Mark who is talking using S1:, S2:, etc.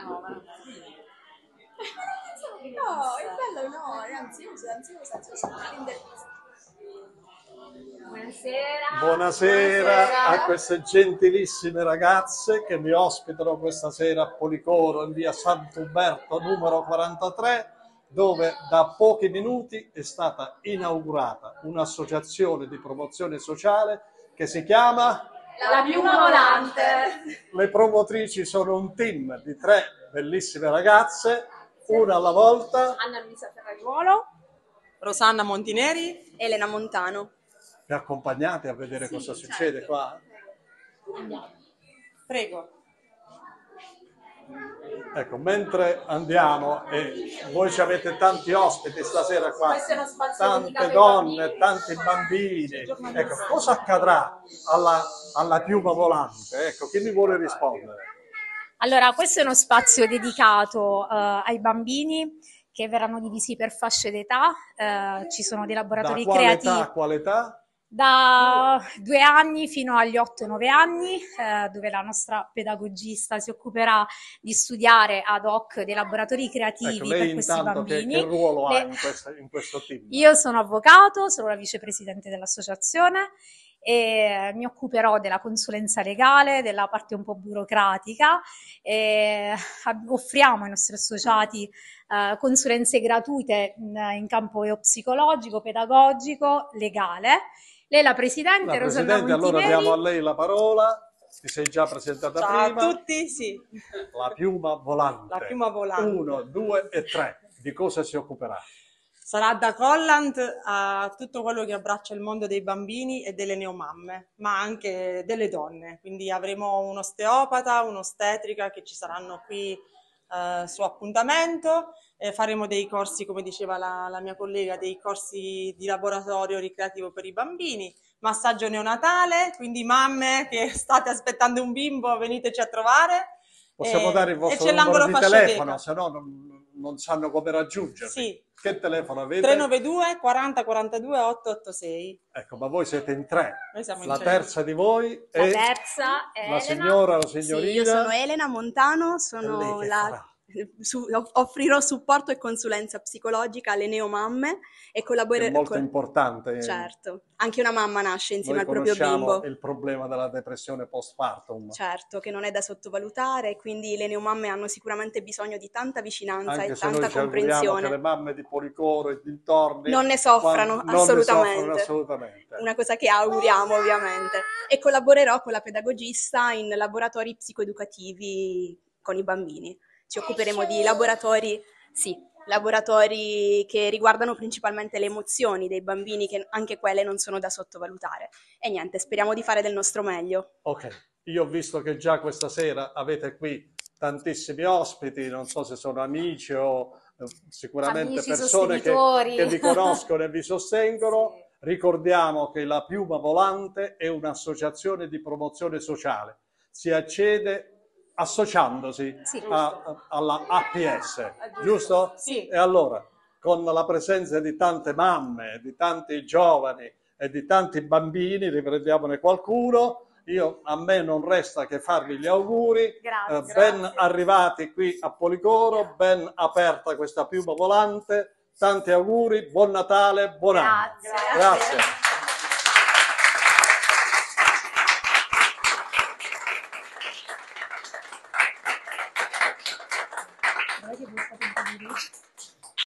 S1: No, il bello no, è ansioso,
S2: Buonasera.
S3: Buonasera a queste gentilissime ragazze che mi ospitano questa sera a Policoro in via Sant'Uberto numero 43, dove da pochi minuti è stata inaugurata un'associazione di promozione sociale che si chiama
S2: La Piuma Volante.
S3: Le promotrici sono un team di 3 bellissime ragazze, una alla volta.
S2: Anna Luisa Ferraiuolo,
S4: Rosanna Montineri,
S1: Elena Montano.
S3: Mi accompagnate a vedere cosa succede qua?
S4: prego.
S3: Ecco, mentre andiamo e voi ci avete tanti ospiti stasera qua,
S2: Questo è uno spazio
S3: tante
S2: dedicato ai
S3: donne,
S2: bambini.
S3: tanti bambini, ecco, cosa accadrà alla Piuma Volante? Ecco, chi mi vuole rispondere?
S5: Allora, questo è uno spazio dedicato ai bambini che verranno divisi per fasce d'età. Ci sono dei
S3: Da
S5: laboratori
S3: quale
S5: creativi
S3: età a quale età?
S5: da 2 anni fino agli 8-9 anni, dove la nostra pedagogista si occuperà di studiare ad hoc dei laboratori creativi
S3: Ecco,
S5: per
S3: lei
S5: questi
S3: intanto
S5: bambini.
S3: che ruolo ha
S5: Le-
S3: in questo team?
S5: Io sono avvocato, sono la vicepresidente dell'associazione e mi occuperò della consulenza legale, della parte un po' burocratica e offriamo ai nostri associati consulenze gratuite in campo psicologico, pedagogico, legale. Lei è la presidente,
S3: La
S5: Rosanna
S3: Presidente, allora
S5: Montineri.
S3: diamo a lei la parola. Ti sei già presentata
S4: Ciao
S3: prima.
S4: a tutti, sì.
S3: La Piuma Volante.
S4: La Piuma Volante.
S3: 1, 2 e 3. Di cosa si occuperà?
S4: Sarà da collant a tutto quello che abbraccia il mondo dei bambini e delle neomamme, ma anche delle donne. Quindi avremo un osteopata, un'ostetrica che ci saranno qui su appuntamento. Faremo dei corsi, come diceva la mia collega, dei corsi di laboratorio ricreativo per i bambini, massaggio neonatale, quindi mamme che state aspettando un bimbo, veniteci a trovare.
S3: Possiamo dare il
S4: E
S3: vostro
S4: c'è
S3: numero
S4: l'angolo
S3: di
S4: fascia
S3: telefono,
S4: teca.
S3: se no non sanno come raggiungervi.
S4: Sì.
S3: Che telefono avete?
S4: 392 40 42 886.
S3: Ecco, ma voi siete in 3.
S4: Noi siamo in
S3: La
S4: 3.
S3: terza di voi
S5: La
S3: è
S5: terza è
S3: la
S5: Elena.
S3: signora, la
S1: Sì,
S3: signorina.
S1: io sono Elena Montano,
S3: E lei che farà?
S1: offrirò supporto e consulenza psicologica alle neomamme e
S3: È
S1: collaborerò
S3: molto importante.
S1: Certo, anche una mamma nasce insieme
S3: Noi
S1: al proprio
S3: conosciamo
S1: bimbo.
S3: il problema della depressione postpartum.
S1: Certo, che non è da sottovalutare, quindi le neomamme hanno sicuramente bisogno di tanta vicinanza
S3: Anche
S1: e
S3: se noi
S1: tanta
S3: ci auguriamo che
S1: comprensione.
S3: le mamme di Policoro e dintorni
S1: Non ne soffrano
S3: non ne soffrano
S1: assolutamente.
S3: assolutamente.
S1: Una cosa che auguriamo ovviamente. E collaborerò con la pedagogista in laboratori psicoeducativi con i bambini. Ci occuperemo di laboratori che riguardano principalmente le emozioni dei bambini, che anche quelle non sono da sottovalutare. E niente, speriamo di fare del nostro meglio.
S3: Ok, io ho visto che già questa sera avete qui tantissimi ospiti, non so se sono amici o sicuramente
S5: Amici,
S3: persone
S5: sostenitori.
S3: che vi conoscono e vi sostengono. Ricordiamo che la Piuma Volante è un'associazione di promozione sociale. Si accede associandosi alla APS, giusto?
S4: Sì.
S3: E allora, con la presenza di tante mamme, di tanti giovani e di tanti bambini, riprendiamone qualcuno, a me non resta che farvi gli auguri.
S5: Grazie.
S3: Ben arrivati qui a Policoro, ben aperta questa Piuma Volante. Tanti auguri, buon Natale, buon anno. Grazie.